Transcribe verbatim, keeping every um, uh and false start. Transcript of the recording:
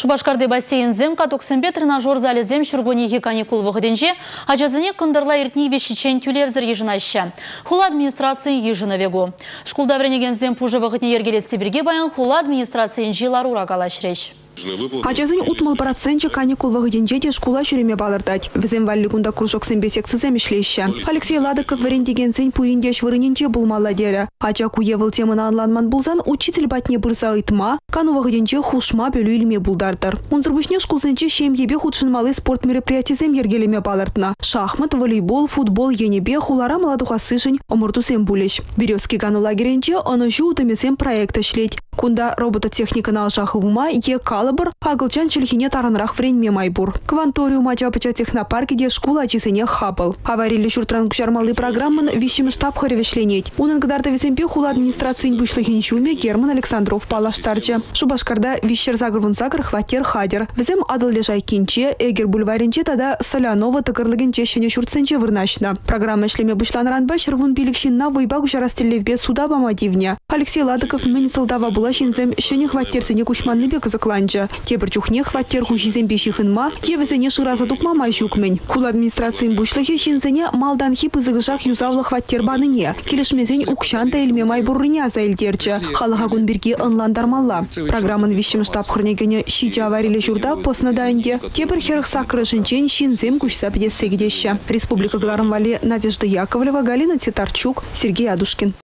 Шубашкарды бассейнзем катоксембе тренажер залезем шургонихи каникул вғыденже, ажазыне кындырла иртни вещичен тюлевзір ежінаща. Хула администрации ежіновегу. Шкулда вренегензем пужы вғытне ергелет Сибирге баян хула администрации жиларура калашреш. Ачазын утмал процентче каникул вағыденже школа жүреме балырдать. Візем валлигунда кружок сэмбе секцизем ишлеща. Алексей Ладыков варендеген пуриндеш вырыненче булмалла дері. Ача куевыл темына анланман булзан учитель батне бұрса итма, кану вағыденже хушма бөлі илме булдардыр. Унзырбышне шкулзенче шемьебе худшынмалы спорт мероприятизем ергелеме балырдна. Шахмат, волейбол, футбол енебе хулара маладуха сышын омыртусем булеш. Березки кану лагеренче оны жу утымесем проекта шлеть. Кунда робототехника на алшахывума е калабр, агалчан челхине таранрах вренме майбур. Кванториум ачапача технопарке де школа ачисене хапал. Аварили шуртран кушармалы программан вещим штаб харевешленеть. Унан гадарта весемпе хула администрации вышлахинчуме Герман Александров палаштарча. Шубашкарда вещер загрвунзагр хватер хадер. Везем адал лежай кинче, эгер бульваренче тада солянова такарлыгенче шене шурценче вырнашна. Программа шлеме бушлан ранбаш рвун биликшин на войба гушарастелевбе суда бамадивня. Алексей Ладыков мени солдава была шинзем шене хваттерсене кушманны бек закланча. Тебір чухне хваттер хушизем бешихынма, евезене шыраза тупма майшукмен. Хула администрациян бушлахе шинзене малдан хип изыгышах юзавлы хваттер баныне. Келешмезен укшанта эльме майбуррыня заэльдерча. Халыха гунберге ынландармалла. Программан вещим штаб хырнегене щича аварили журда поснаданде. Тебір херых сакрышынчен шинзем кушса педессегедеща. Республика Гларамвали Надежда Яковлева, Галина Титарчук, Сергей Адушкин.